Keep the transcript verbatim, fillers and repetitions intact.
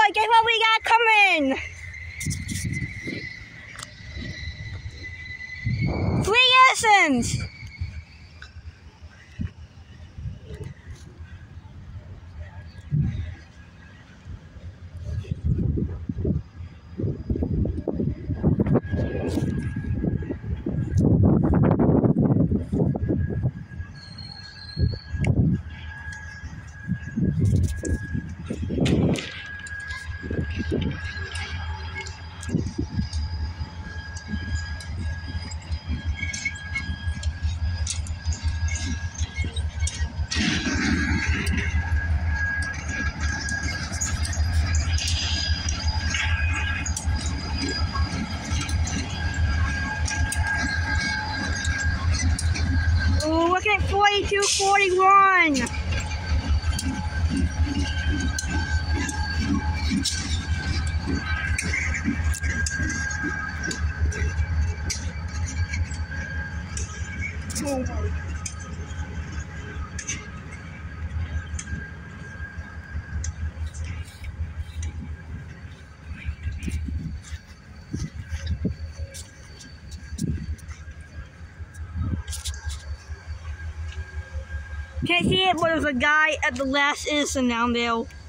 boy, guess what we got coming? Three essence. Ooh, look at forty-two forty-one. Oh. Can't see it, but there's a guy at the last innocent down there.